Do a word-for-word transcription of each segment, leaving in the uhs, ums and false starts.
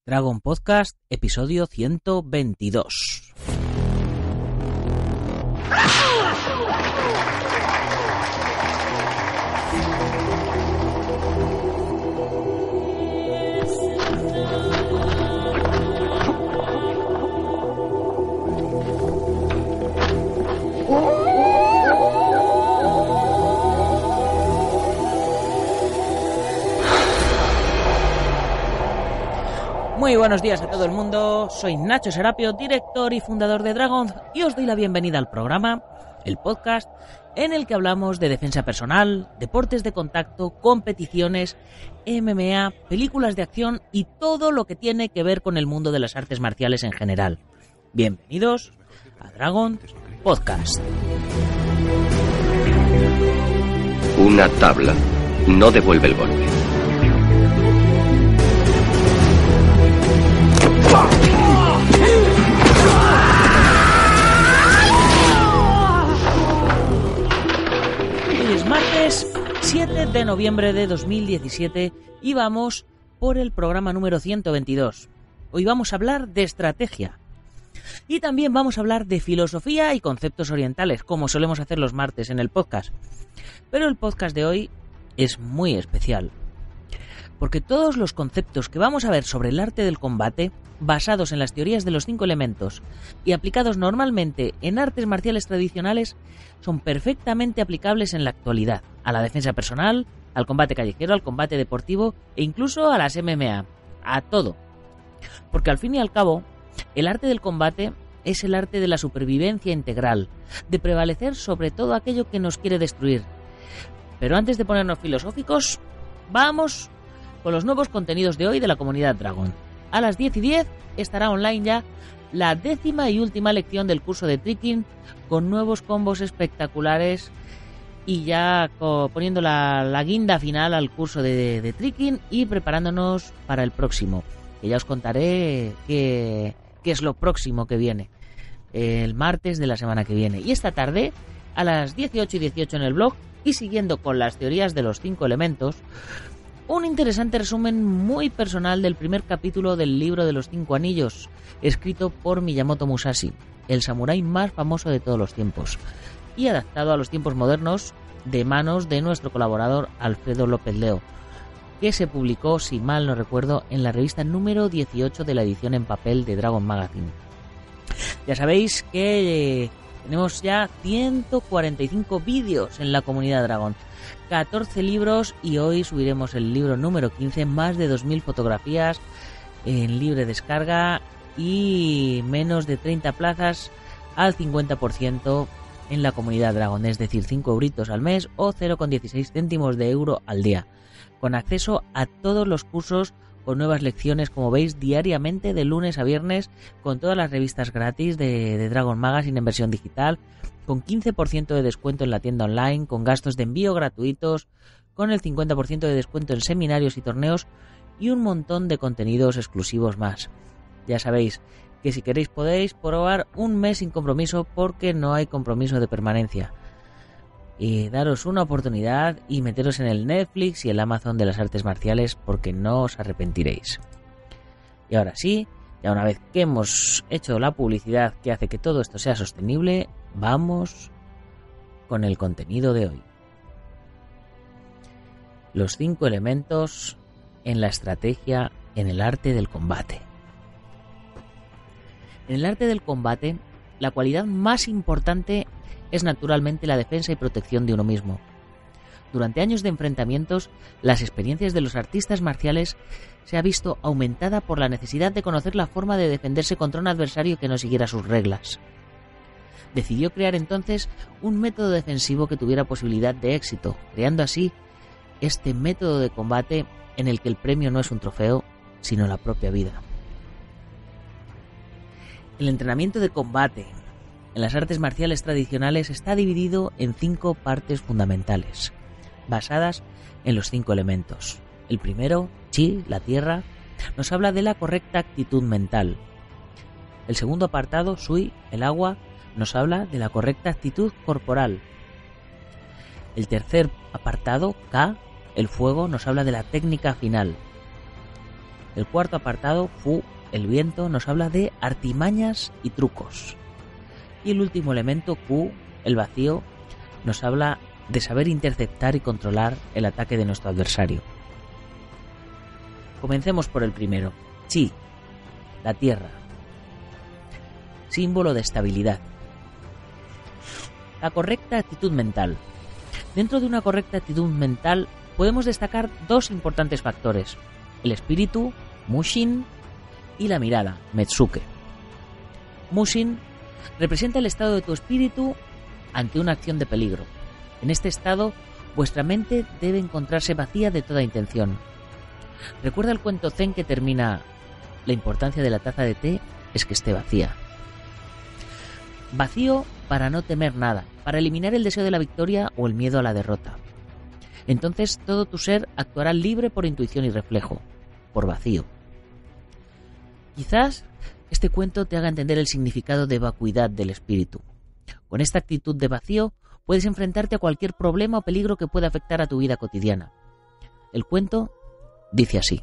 Dragon Podcast, episodio ciento veintidós. Muy buenos días a todo el mundo, soy Nacho Serapio, director y fundador de Dragon, y os doy la bienvenida al programa, el podcast, en el que hablamos de defensa personal, deportes de contacto, competiciones, M M A, películas de acción y todo lo que tiene que ver con el mundo de las artes marciales en general. Bienvenidos a Dragon Podcast. Una tabla no devuelve el golpe. Hoy es martes siete de noviembre de dos mil diecisiete y vamos por el programa número ciento veintidós. Hoy vamos a hablar de estrategia y también vamos a hablar de filosofía y conceptos orientales, como solemos hacer los martes en el podcast. Pero el podcast de hoy es muy especial, porque todos los conceptos que vamos a ver sobre el arte del combate, basados en las teorías de los cinco elementos y aplicados normalmente en artes marciales tradicionales, son perfectamente aplicables en la actualidad, a la defensa personal, al combate callejero, al combate deportivo e incluso a las M M A, a todo. Porque al fin y al cabo, el arte del combate es el arte de la supervivencia integral, de prevalecer sobre todo aquello que nos quiere destruir. Pero antes de ponernos filosóficos, vamos con los nuevos contenidos de hoy de la comunidad Dragon. A las diez y diez estará online ya la décima y última lección del curso de Tricking, con nuevos combos espectaculares y ya poniendo la, la guinda final al curso de, de Tricking y preparándonos para el próximo, que ya os contaré qué, qué es lo próximo que viene, el martes de la semana que viene. Y esta tarde, a las dieciocho y dieciocho en el blog, y siguiendo con las teorías de los cinco elementos, un interesante resumen muy personal del primer capítulo del libro de los cinco anillos, escrito por Miyamoto Musashi, el samurái más famoso de todos los tiempos, y adaptado a los tiempos modernos de manos de nuestro colaborador Alfredo López Leo, que se publicó, si mal no recuerdo, en la revista número dieciocho de la edición en papel de Dragon Magazine. Ya sabéis que eh, tenemos ya ciento cuarenta y cinco vídeos en la comunidad Dragon, catorce libros y hoy subiremos el libro número quince, más de dos mil fotografías en libre descarga y menos de treinta plazas al cincuenta por ciento en la comunidad Dragon, es decir, cinco euritos al mes o cero coma dieciséis céntimos de euro al día, con acceso a todos los cursos con nuevas lecciones, como veis, diariamente de lunes a viernes, con todas las revistas gratis de, de Dragon Magazine en versión digital, con quince por ciento de descuento en la tienda online, con gastos de envío gratuitos, con el cincuenta por ciento de descuento en seminarios y torneos y un montón de contenidos exclusivos más. Ya sabéis que si queréis podéis probar un mes sin compromiso, porque no hay compromiso de permanencia. Y daros una oportunidad y meteros en el Netflix y el Amazon de las artes marciales, porque no os arrepentiréis. Y ahora sí, ya una vez que hemos hecho la publicidad que hace que todo esto sea sostenible, vamos con el contenido de hoy. Los cinco elementos en la estrategia en el arte del combate. En el arte del combate, la cualidad más importante es naturalmente la defensa y protección de uno mismo. Durante años de enfrentamientos, las experiencias de los artistas marciales se ha visto aumentada por la necesidad de conocer la forma de defenderse contra un adversario que no siguiera sus reglas. Decidió crear entonces un método defensivo que tuviera posibilidad de éxito, creando así este método de combate en el que el premio no es un trofeo, sino la propia vida. El entrenamiento de combate en las artes marciales tradicionales está dividido en cinco partes fundamentales, basadas en los cinco elementos. El primero, Chi, la tierra, nos habla de la correcta actitud mental. El segundo apartado, Sui, el agua, nos habla de la correcta actitud corporal. El tercer apartado, Ka, el fuego, nos habla de la técnica final. El cuarto apartado, Fu, el viento, nos habla de artimañas y trucos. Y el último elemento, Ku, el vacío, nos habla de saber interceptar y controlar el ataque de nuestro adversario. Comencemos por el primero, Chi, la tierra, símbolo de estabilidad. La correcta actitud mental. Dentro de una correcta actitud mental podemos destacar dos importantes factores: el espíritu, Mushin, y la mirada, Metsuke. Mushin representa el estado de tu espíritu ante una acción de peligro. En este estado, vuestra mente debe encontrarse vacía de toda intención. Recuerda el cuento zen que termina: la importancia de la taza de té es que esté vacía. Vacío para no temer nada, para eliminar el deseo de la victoria o el miedo a la derrota. Entonces todo tu ser actuará libre por intuición y reflejo, por vacío. Quizás este cuento te haga entender el significado de vacuidad del espíritu. Con esta actitud de vacío puedes enfrentarte a cualquier problema o peligro que pueda afectar a tu vida cotidiana. El cuento dice así: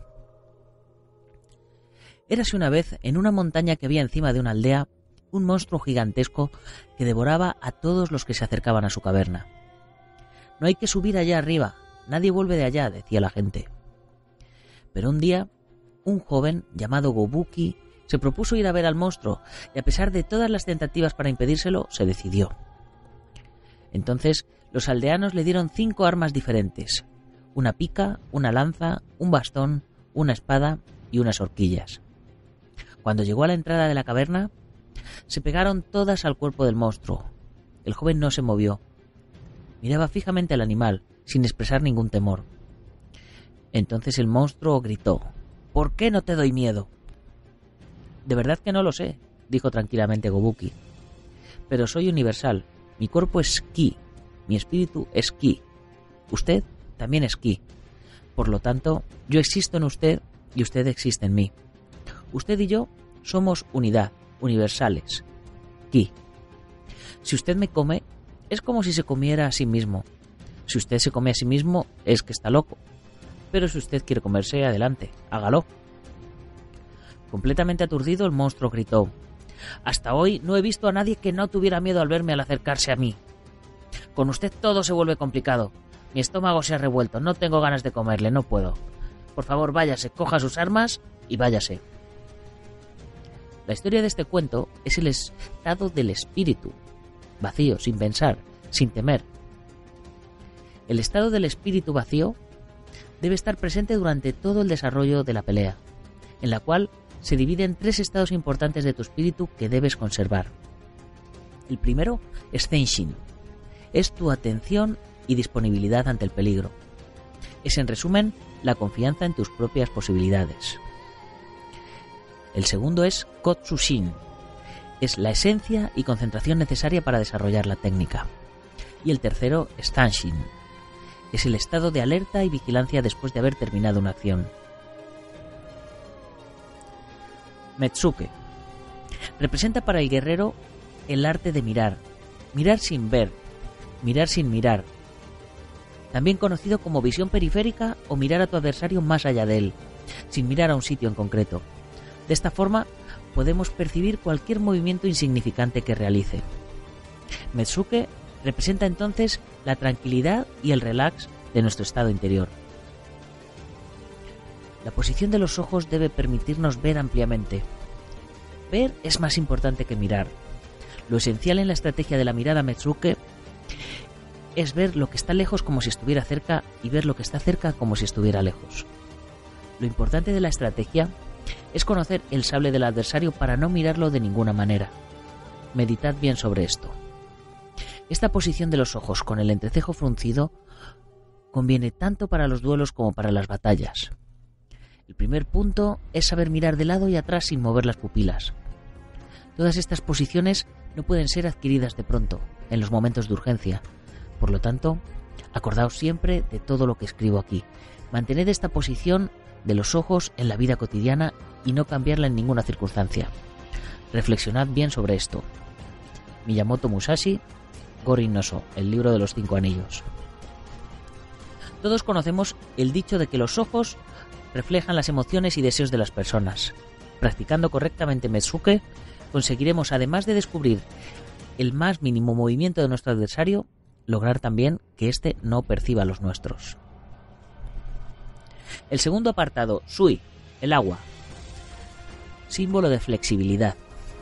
érase una vez, en una montaña que había encima de una aldea, un monstruo gigantesco que devoraba a todos los que se acercaban a su caverna. No hay que subir allá arriba, nadie vuelve de allá, decía la gente. Pero un día, un joven llamado Gobuki se propuso ir a ver al monstruo y, a pesar de todas las tentativas para impedírselo, se decidió. Entonces los aldeanos le dieron cinco armas diferentes: una pica, una lanza, un bastón, una espada y unas horquillas. Cuando llegó a la entrada de la caverna, se pegaron todas al cuerpo del monstruo. El joven no se movió. Miraba fijamente al animal, sin expresar ningún temor. Entonces el monstruo gritó: ¿por qué no te doy miedo? De verdad que no lo sé, dijo tranquilamente Gobuki. Pero soy universal. Mi cuerpo es ki. Mi espíritu es ki. Usted también es ki. Por lo tanto, yo existo en usted y usted existe en mí. Usted y yo somos unidad, universales. Ki. Si usted me come, es como si se comiera a sí mismo. Si usted se come a sí mismo, es que está loco. Pero si usted quiere comerse, adelante, hágalo. Completamente aturdido, el monstruo gritó: hasta hoy no he visto a nadie que no tuviera miedo al verme al acercarse a mí. Con usted todo se vuelve complicado. Mi estómago se ha revuelto, no tengo ganas de comerle, no puedo. Por favor, váyase, coja sus armas y váyase. La historia de este cuento es el estado del espíritu, vacío, sin pensar, sin temer. El estado del espíritu vacío debe estar presente durante todo el desarrollo de la pelea, en la cual se divide en tres estados importantes de tu espíritu que debes conservar. El primero es Zenshin, es tu atención y disponibilidad ante el peligro. Es, en resumen, la confianza en tus propias posibilidades. El segundo es Kotsushin, es la esencia y concentración necesaria para desarrollar la técnica. Y el tercero es Zanshin, es el estado de alerta y vigilancia después de haber terminado una acción. Metsuke representa para el guerrero el arte de mirar, mirar sin ver, mirar sin mirar, también conocido como visión periférica o mirar a tu adversario más allá de él, sin mirar a un sitio en concreto. De esta forma podemos percibir cualquier movimiento insignificante que realice. Metsuke representa entonces la tranquilidad y el relax de nuestro estado interior. La posición de los ojos debe permitirnos ver ampliamente. Ver es más importante que mirar. Lo esencial en la estrategia de la mirada Metsuke es ver lo que está lejos como si estuviera cerca y ver lo que está cerca como si estuviera lejos. Lo importante de la estrategia es conocer el sable del adversario para no mirarlo de ninguna manera. Meditad bien sobre esto. Esta posición de los ojos con el entrecejo fruncido conviene tanto para los duelos como para las batallas. El primer punto es saber mirar de lado y atrás sin mover las pupilas. Todas estas posiciones no pueden ser adquiridas de pronto, en los momentos de urgencia. Por lo tanto, acordaos siempre de todo lo que escribo aquí. Mantened esta posición de los ojos en la vida cotidiana y no cambiarla en ninguna circunstancia. Reflexionad bien sobre esto. Miyamoto Musashi, Gorin no So, el libro de los cinco anillos. Todos conocemos el dicho de que los ojos reflejan las emociones y deseos de las personas. Practicando correctamente Metsuke, conseguiremos, además de descubrir el más mínimo movimiento de nuestro adversario, lograr también que éste no perciba los nuestros. El segundo apartado, Sui, el agua, símbolo de flexibilidad.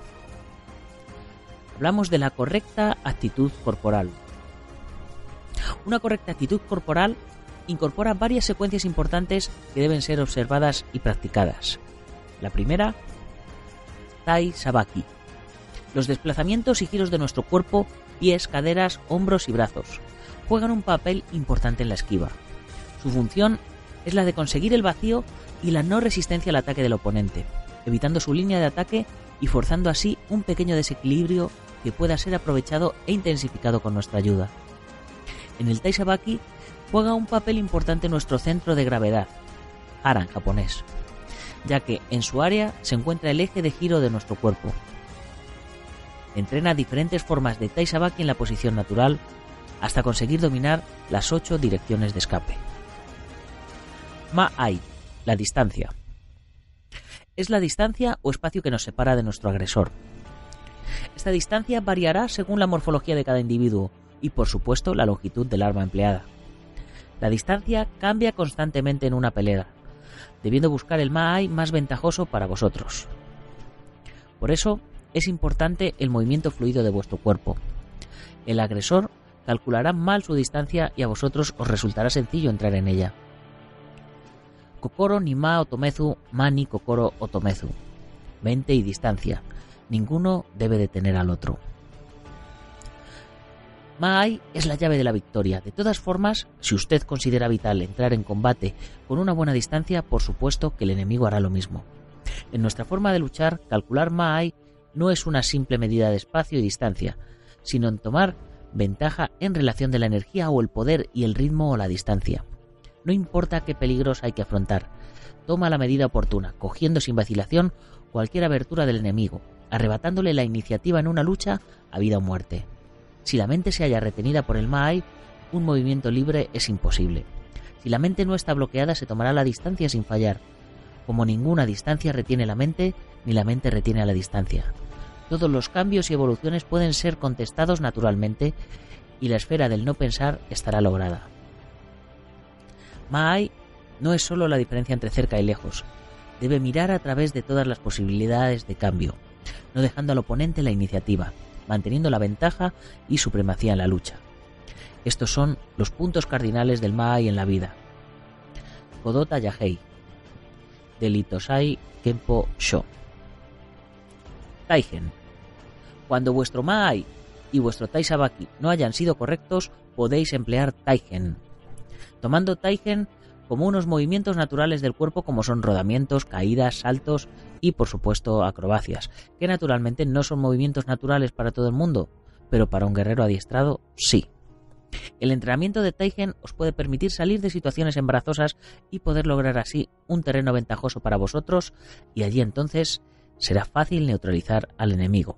Hablamos de la correcta actitud corporal. Una correcta actitud corporal incorpora varias secuencias importantes que deben ser observadas y practicadas. La primera, Tai Sabaki. Los desplazamientos y giros de nuestro cuerpo, pies, caderas, hombros y brazos juegan un papel importante en la esquiva. Su función es la de conseguir el vacío y la no resistencia al ataque del oponente, evitando su línea de ataque y forzando así un pequeño desequilibrio que pueda ser aprovechado e intensificado con nuestra ayuda. En el Tai Sabaki juega un papel importante nuestro centro de gravedad, hara en japonés, ya que en su área se encuentra el eje de giro de nuestro cuerpo. Entrena diferentes formas de Tai Sabaki en la posición natural hasta conseguir dominar las ocho direcciones de escape. Ma-ai, la distancia. Es la distancia o espacio que nos separa de nuestro agresor. Esta distancia variará según la morfología de cada individuo y, por supuesto, la longitud del arma empleada. La distancia cambia constantemente en una pelea, debiendo buscar el Ma-ai más ventajoso para vosotros. Por eso, es importante el movimiento fluido de vuestro cuerpo. El agresor calculará mal su distancia y a vosotros os resultará sencillo entrar en ella. Kokoro ni ma otomezu, ma ni kokoro otomezu. Mente y distancia. Ninguno debe detener al otro. Ma-ai es la llave de la victoria. De todas formas, si usted considera vital entrar en combate con una buena distancia, por supuesto que el enemigo hará lo mismo. En nuestra forma de luchar, calcular Ma-ai no es una simple medida de espacio y distancia, sino en tomar ventaja en relación de la energía o el poder y el ritmo o la distancia. No importa qué peligros hay que afrontar, toma la medida oportuna, cogiendo sin vacilación cualquier abertura del enemigo, arrebatándole la iniciativa en una lucha a vida o muerte. Si la mente se halla retenida por el Ma-ai, un movimiento libre es imposible. Si la mente no está bloqueada, se tomará la distancia sin fallar. Como ninguna distancia retiene la mente, ni la mente retiene a la distancia. Todos los cambios y evoluciones pueden ser contestados naturalmente y la esfera del no pensar estará lograda. Ma-ai no es solo la diferencia entre cerca y lejos. Debe mirar a través de todas las posibilidades de cambio, no dejando al oponente la iniciativa, manteniendo la ventaja y supremacía en la lucha. Estos son los puntos cardinales del Ma-ai en la vida. Kodota Yahei, del Itosai Kenpo Sho. Taigen. Cuando vuestro Ma-ai y vuestro Tai Sabaki no hayan sido correctos, podéis emplear Taigen, tomando Taigen como unos movimientos naturales del cuerpo como son rodamientos, caídas, saltos y, por supuesto, acrobacias, que naturalmente no son movimientos naturales para todo el mundo, pero para un guerrero adiestrado, sí. El entrenamiento de Taigen os puede permitir salir de situaciones embarazosas y poder lograr así un terreno ventajoso para vosotros, y allí entonces será fácil neutralizar al enemigo.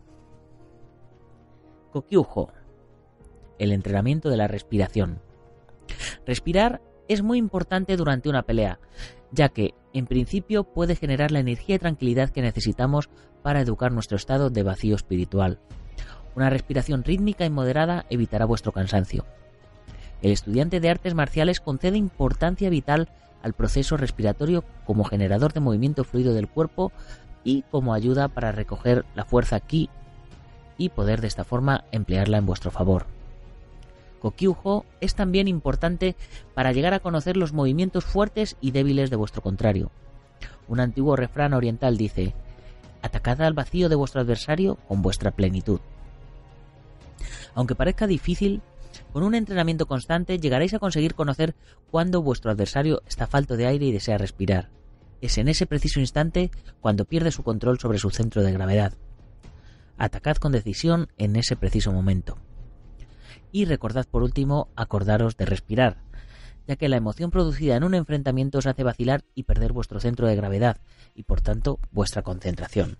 Kokyujo, el entrenamiento de la respiración. Respirar es muy importante durante una pelea, ya que, en principio, puede generar la energía y tranquilidad que necesitamos para educar nuestro estado de vacío espiritual. Una respiración rítmica y moderada evitará vuestro cansancio. El estudiante de artes marciales concede importancia vital al proceso respiratorio como generador de movimiento fluido del cuerpo y como ayuda para recoger la fuerza ki y poder de esta forma emplearla en vuestro favor. Kokyujo es también importante para llegar a conocer los movimientos fuertes y débiles de vuestro contrario. Un antiguo refrán oriental dice: atacad al vacío de vuestro adversario con vuestra plenitud. Aunque parezca difícil, con un entrenamiento constante llegaréis a conseguir conocer cuándo vuestro adversario está falto de aire y desea respirar. Es en ese preciso instante cuando pierde su control sobre su centro de gravedad. Atacad con decisión en ese preciso momento. Y recordad por último acordaros de respirar, ya que la emoción producida en un enfrentamiento os hace vacilar y perder vuestro centro de gravedad y por tanto vuestra concentración.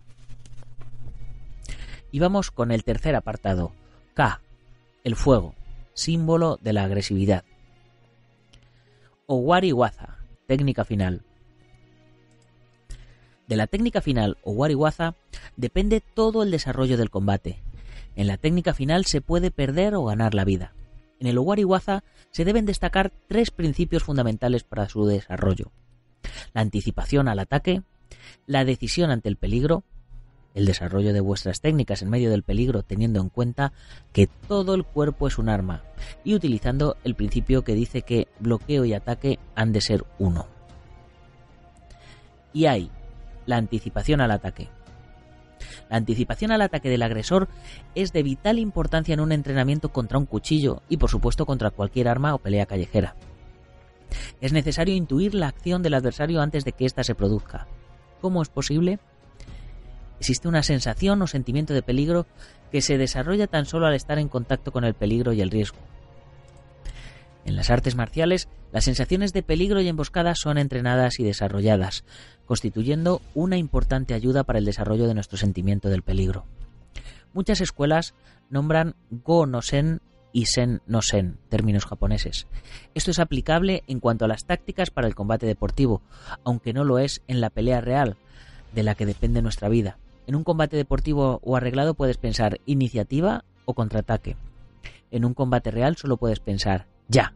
Y vamos con el tercer apartado, Ka, el fuego, símbolo de la agresividad. Owari Waza, técnica final. De la técnica final o wari-waza depende todo el desarrollo del combate. En la técnica final se puede perder o ganar la vida. En el wari-waza se deben destacar tres principios fundamentales para su desarrollo: la anticipación al ataque, la decisión ante el peligro, el desarrollo de vuestras técnicas en medio del peligro teniendo en cuenta que todo el cuerpo es un arma y utilizando el principio que dice que bloqueo y ataque han de ser uno. Y hay la anticipación al ataque. La anticipación al ataque del agresor es de vital importancia en un entrenamiento contra un cuchillo y por supuesto contra cualquier arma o pelea callejera. Es necesario intuir la acción del adversario antes de que ésta se produzca. ¿Cómo es posible? Existe una sensación o sentimiento de peligro que se desarrolla tan solo al estar en contacto con el peligro y el riesgo. En las artes marciales, las sensaciones de peligro y emboscada son entrenadas y desarrolladas, constituyendo una importante ayuda para el desarrollo de nuestro sentimiento del peligro. Muchas escuelas nombran Go no Sen y Sen no Sen, términos japoneses. Esto es aplicable en cuanto a las tácticas para el combate deportivo, aunque no lo es en la pelea real, de la que depende nuestra vida. En un combate deportivo o arreglado puedes pensar iniciativa o contraataque. En un combate real solo puedes pensar ya.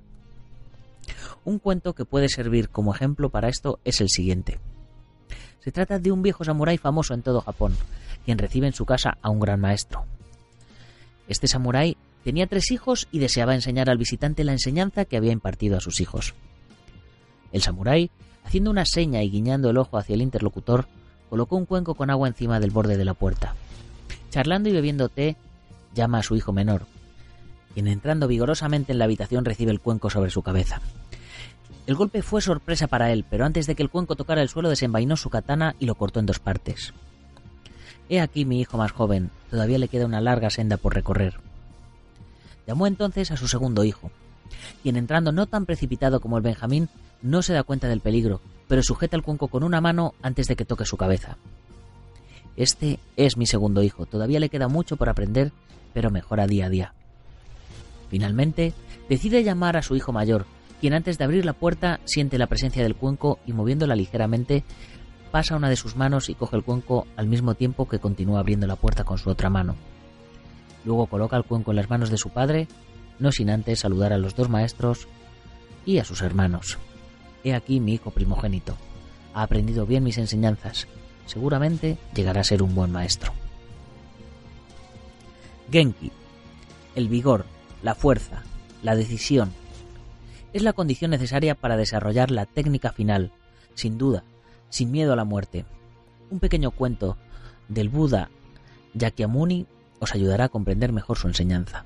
Un cuento que puede servir como ejemplo para esto es el siguiente. Se trata de un viejo samurái famoso en todo Japón, quien recibe en su casa a un gran maestro. Este samurái tenía tres hijos y deseaba enseñar al visitante la enseñanza que había impartido a sus hijos. El samurái, haciendo una seña y guiñando el ojo hacia el interlocutor, colocó un cuenco con agua encima del borde de la puerta. Charlando y bebiendo té, llama a su hijo menor, quien entrando vigorosamente en la habitación recibe el cuenco sobre su cabeza. El golpe fue sorpresa para él, pero antes de que el cuenco tocara el suelo desenvainó su katana y lo cortó en dos partes. He aquí mi hijo más joven, todavía le queda una larga senda por recorrer. Llamó entonces a su segundo hijo, quien entrando no tan precipitado como el Benjamín, no se da cuenta del peligro, pero sujeta el cuenco con una mano antes de que toque su cabeza. Este es mi segundo hijo, todavía le queda mucho por aprender, pero mejora día a día. Finalmente, decide llamar a su hijo mayor, quien antes de abrir la puerta siente la presencia del cuenco y moviéndola ligeramente, pasa una de sus manos y coge el cuenco al mismo tiempo que continúa abriendo la puerta con su otra mano. Luego coloca el cuenco en las manos de su padre, no sin antes saludar a los dos maestros y a sus hermanos. He aquí mi hijo primogénito. Ha aprendido bien mis enseñanzas. Seguramente llegará a ser un buen maestro. Genki. El vigor, la fuerza, la decisión. Es la condición necesaria para desarrollar la técnica final, sin duda, sin miedo a la muerte. Un pequeño cuento del Buda Shakyamuni os ayudará a comprender mejor su enseñanza.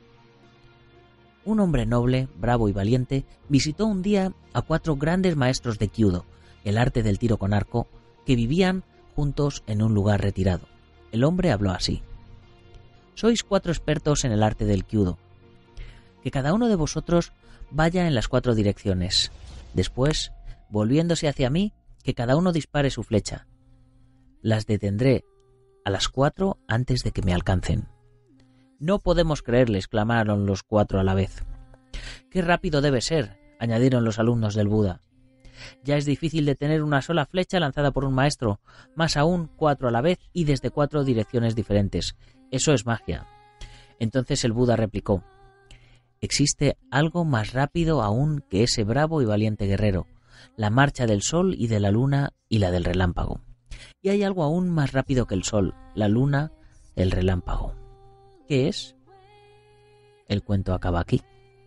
Un hombre noble, bravo y valiente visitó un día a cuatro grandes maestros de Kyudo, el arte del tiro con arco, que vivían juntos en un lugar retirado. El hombre habló así: sois cuatro expertos en el arte del Kyudo. Que cada uno de vosotros vaya en las cuatro direcciones. Después, volviéndose hacia mí, que cada uno dispare su flecha. Las detendré a las cuatro antes de que me alcancen. No podemos creerle, exclamaron los cuatro a la vez. ¡Qué rápido debe ser!, añadieron los alumnos del Buda. Ya es difícil detener una sola flecha lanzada por un maestro, más aún cuatro a la vez y desde cuatro direcciones diferentes. Eso es magia. Entonces el Buda replicó: existe algo más rápido aún que ese bravo y valiente guerrero, la marcha del sol y de la luna y la del relámpago. Y hay algo aún más rápido que el sol, la luna, el relámpago. ¿Qué es? El cuento acaba aquí.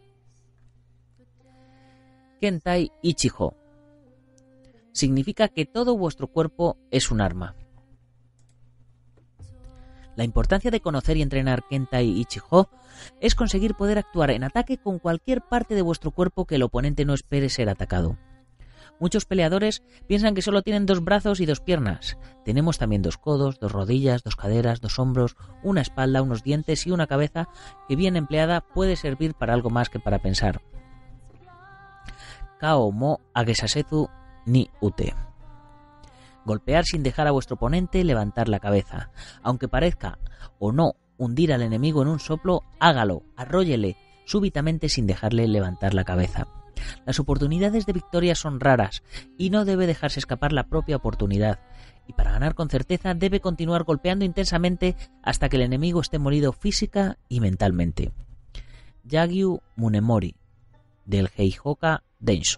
Kentai Ichijo. Significa que todo vuestro cuerpo es un arma. La importancia de conocer y entrenar Kentai Ichijo es conseguir poder actuar en ataque con cualquier parte de vuestro cuerpo que el oponente no espere ser atacado. Muchos peleadores piensan que solo tienen dos brazos y dos piernas. Tenemos también dos codos, dos rodillas, dos caderas, dos hombros, una espalda, unos dientes y una cabeza que bien empleada puede servir para algo más que para pensar. Kao mo agesasetsu ni ute. Golpear sin dejar a vuestro oponente levantar la cabeza. Aunque parezca o no hundir al enemigo en un soplo, hágalo, arróllele súbitamente sin dejarle levantar la cabeza. Las oportunidades de victoria son raras y no debe dejarse escapar la propia oportunidad. y para ganar con certeza debe continuar golpeando intensamente hasta que el enemigo esté molido física y mentalmente. Yagyu Munemori, del Heihoka Densho.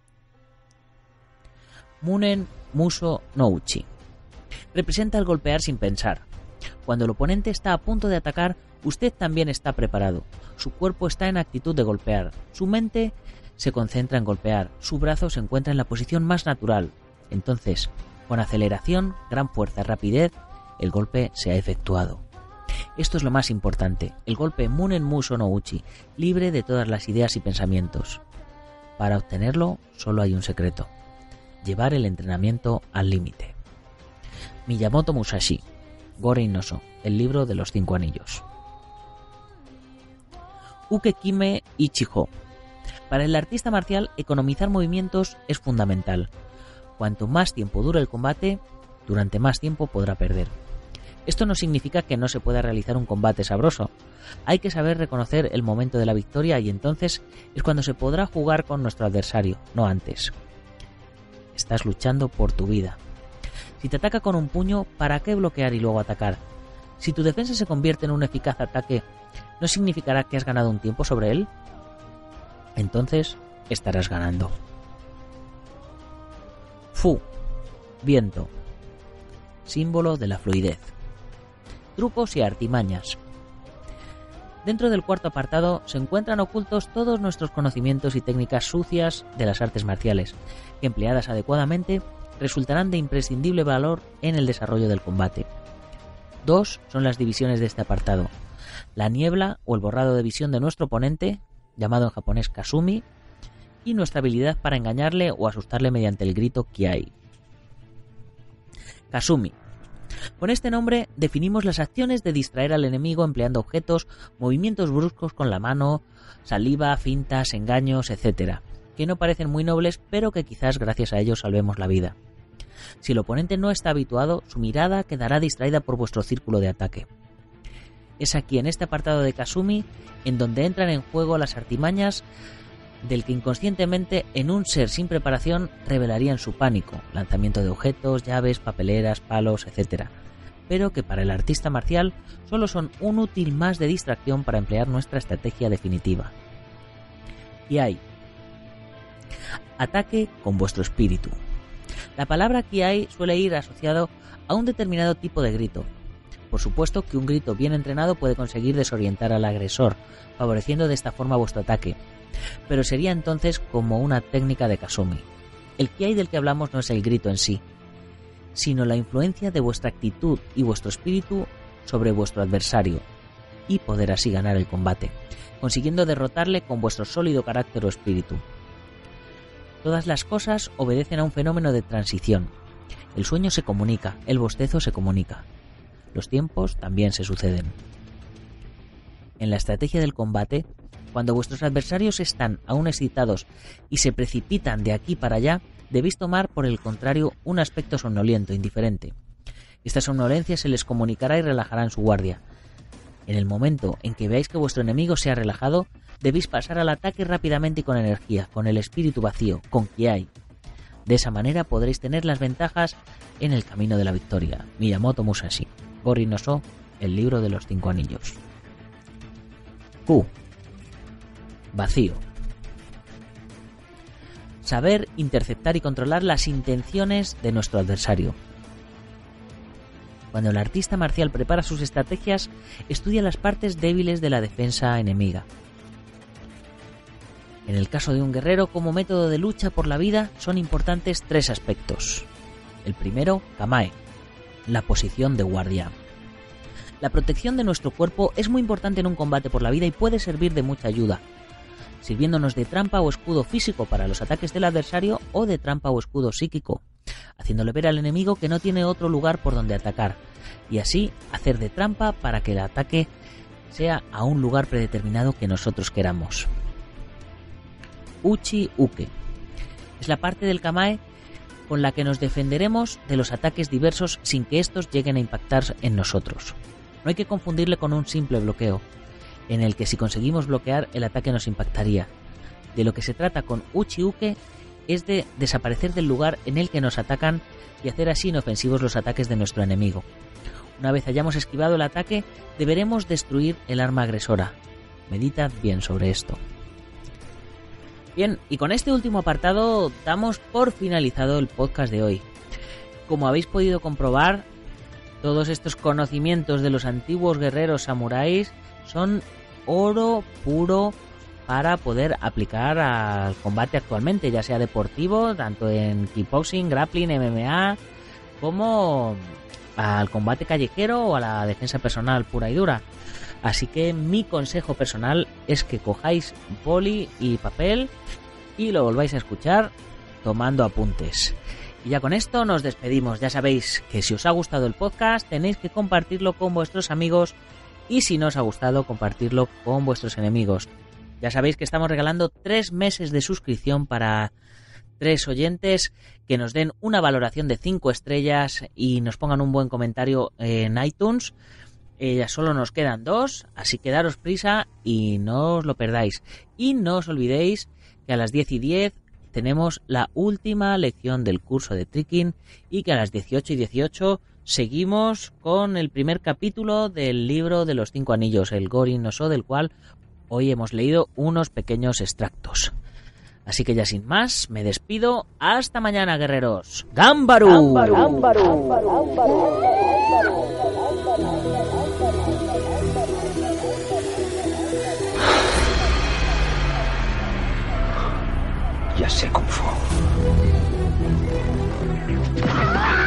Munen Muso no Uchi. Representa el golpear sin pensar. Cuando el oponente está a punto de atacar, usted también está preparado. Su cuerpo está en actitud de golpear. Su mente se concentra en golpear. Su brazo se encuentra en la posición más natural. Entonces, con aceleración, gran fuerza y rapidez, el golpe se ha efectuado. Esto es lo más importante. El golpe Munen Muso no Uchi, libre de todas las ideas y pensamientos. Para obtenerlo, solo hay un secreto. Llevar el entrenamiento al límite. Miyamoto Musashi, Gorin no So, el libro de los cinco anillos. Uke Kime Ichijo. Para el artista marcial, economizar movimientos es fundamental. Cuanto más tiempo dure el combate, durante más tiempo podrá perder. Esto no significa que no se pueda realizar un combate sabroso. Hay que saber reconocer el momento de la victoria y entonces es cuando se podrá jugar con nuestro adversario, no antes. Estás luchando por tu vida. Si te ataca con un puño, ¿para qué bloquear y luego atacar? Si tu defensa se convierte en un eficaz ataque, ¿no significará que has ganado un tiempo sobre él? Entonces estarás ganando. Fu, viento, símbolo de la fluidez. Trucos y artimañas. Dentro del cuarto apartado se encuentran ocultos todos nuestros conocimientos y técnicas sucias de las artes marciales, que empleadas adecuadamente resultarán de imprescindible valor en el desarrollo del combate. Dos son las divisiones de este apartado: la niebla o el borrado de visión de nuestro oponente, llamado en japonés Kasumi, y nuestra habilidad para engañarle o asustarle mediante el grito Kiai. Kasumi. Con este nombre definimos las acciones de distraer al enemigo empleando objetos, movimientos bruscos con la mano, saliva, fintas, engaños, etcétera, que no parecen muy nobles, pero que quizás gracias a ellos salvemos la vida. Si el oponente no está habituado, su mirada quedará distraída por vuestro círculo de ataque. Es aquí, en este apartado de Kasumi, en donde entran en juego las artimañas del que inconscientemente en un ser sin preparación revelarían su pánico, lanzamiento de objetos, llaves, papeleras, palos, etcétera, pero que para el artista marcial solo son un útil más de distracción para emplear nuestra estrategia definitiva. Kiai. Ataque con vuestro espíritu. La palabra Kiai suele ir asociado a un determinado tipo de grito. Por supuesto que un grito bien entrenado puede conseguir desorientar al agresor, favoreciendo de esta forma vuestro ataque, pero sería entonces como una técnica de Kasumi. El Kiai del que hablamos no es el grito en sí, sino la influencia de vuestra actitud y vuestro espíritu sobre vuestro adversario, y poder así ganar el combate, consiguiendo derrotarle con vuestro sólido carácter o espíritu. Todas las cosas obedecen a un fenómeno de transición. El sueño se comunica, el bostezo se comunica. Los tiempos también se suceden. En la estrategia del combate, cuando vuestros adversarios están aún excitados y se precipitan de aquí para allá, debéis tomar, por el contrario, un aspecto somnoliento, indiferente. Esta somnolencia se les comunicará y relajará en su guardia. En el momento en que veáis que vuestro enemigo se ha relajado, debéis pasar al ataque rápidamente y con energía, con el espíritu vacío, con Kiai. De esa manera podréis tener las ventajas en el camino de la victoria. Miyamoto Musashi, Gorin no So, el libro de los cinco anillos. Q. Vacío. Saber interceptar y controlar las intenciones de nuestro adversario. Cuando el artista marcial prepara sus estrategias, estudia las partes débiles de la defensa enemiga. En el caso de un guerrero, como método de lucha por la vida, son importantes tres aspectos. El primero, Kamae, la posición de guardia. La protección de nuestro cuerpo es muy importante en un combate por la vida y puede servir de mucha ayuda, sirviéndonos de trampa o escudo físico para los ataques del adversario o de trampa o escudo psíquico, haciéndole ver al enemigo que no tiene otro lugar por donde atacar, y así hacer de trampa para que el ataque sea a un lugar predeterminado que nosotros queramos. Uchi Uke es la parte del Kamae con la que nos defenderemos de los ataques diversos sin que estos lleguen a impactar en nosotros. No hay que confundirle con un simple bloqueo, en el que si conseguimos bloquear el ataque nos impactaría. De lo que se trata con Uchi Uke es de desaparecer del lugar en el que nos atacan y hacer así inofensivos los ataques de nuestro enemigo. Una vez hayamos esquivado el ataque, deberemos destruir el arma agresora. Meditad bien sobre esto. Bien, y con este último apartado damos por finalizado el podcast de hoy. Como habéis podido comprobar, todos estos conocimientos de los antiguos guerreros samuráis son oro puro para poder aplicar al combate actualmente, ya sea deportivo, tanto en kickboxing, grappling, M M A, como al combate callejero o a la defensa personal pura y dura. Así que mi consejo personal es que cojáis boli y papel y lo volváis a escuchar tomando apuntes. Y ya con esto nos despedimos. Ya sabéis que si os ha gustado el podcast tenéis que compartirlo con vuestros amigos y si no os ha gustado compartirlo con vuestros enemigos. Ya sabéis que estamos regalando tres meses de suscripción para tres oyentes que nos den una valoración de cinco estrellas y nos pongan un buen comentario en iTunes. Eh, solo nos quedan dos, así que daros prisa y no os lo perdáis. Y no os olvidéis que a las diez y diez tenemos la última lección del curso de Tricking y que a las dieciocho y dieciocho seguimos con el primer capítulo del libro de los cinco anillos, el Gorin no So, del cual hoy hemos leído unos pequeños extractos. Así que ya sin más, me despido. Hasta mañana, guerreros. ¡Gámbaru! ¡Gámbaru! ¡Gámbaru! ¡Gámbaru! Ya sé Kung Fu.